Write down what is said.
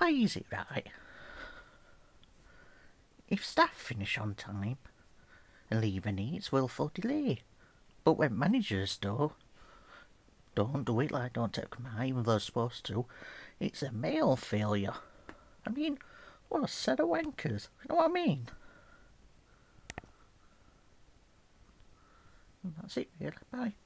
why is it right? If staff finish on time and leave any, it's willful delay. But when managers don't do it, like don't take them out even though they're supposed to, it's a mail failure. I mean, what a set of wankers. You know what I mean? And that's it really. Bye.